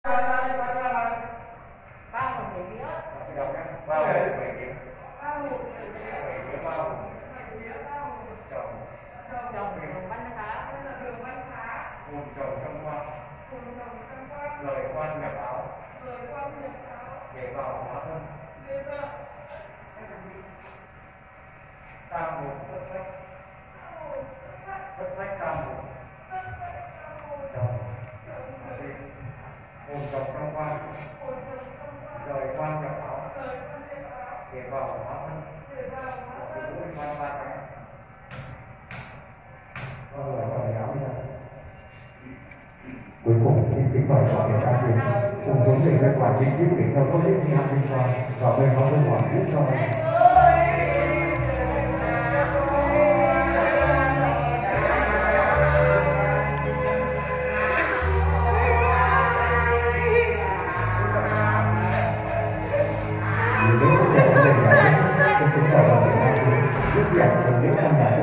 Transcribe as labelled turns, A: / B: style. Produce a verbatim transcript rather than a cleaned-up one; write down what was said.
A: Rời quan nhập áo, để vào hóa thân. Tam một thất phách, thất phách tam một. Chồng, hồn chồng trong quan, rời quan nhập áo, để vào hóa thân. Mũi quan ba cái.
B: Cuối cùng thì kính mời mọi người ra tiền cùng với người dân quản lý giúp để theo công lý an ninh quan và bên họ bên ngoài giúp cho nếu có thể có thể là không kính mời mọi người ra tiền giúp giảm được những căn nhà